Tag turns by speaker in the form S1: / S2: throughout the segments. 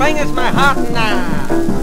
S1: swing is my heart now.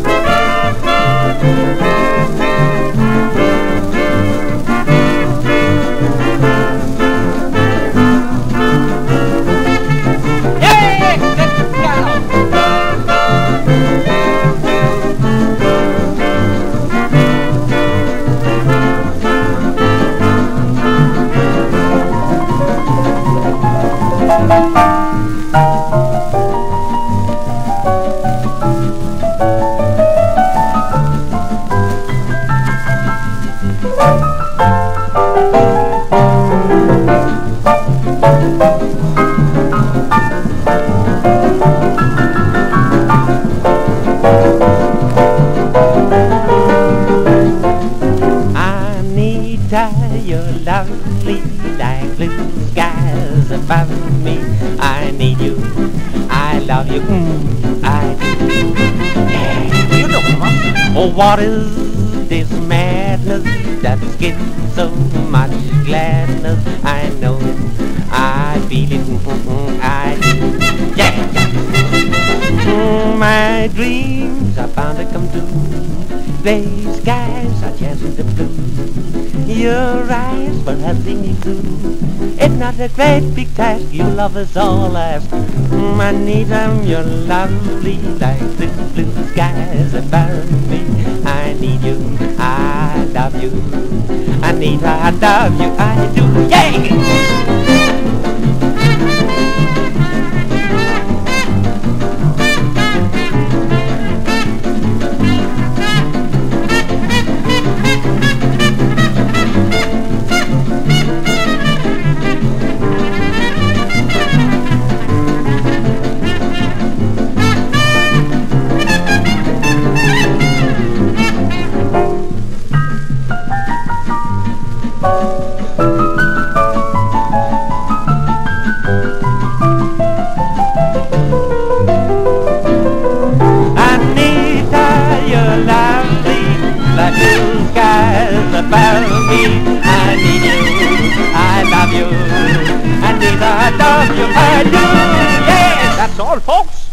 S1: Anita, you're lovely like blue skies above me. I need you, I love you, I do. Yeah. You know what? Oh, what is this madness that's getting so much gladness? I know it, I feel it, I do. Yeah, yeah. My dreams are bound to come true. Gray skies are just the blue. Your eyes will have me too. It's not a great big task, you love us all as Anita, you're lovely like the blue skies above me. I need you, I love you, Anita, I love you, I do, yeah! Blue skies above me. I need you, I love you, Anita, I love you, I do. Yes, that's all, folks.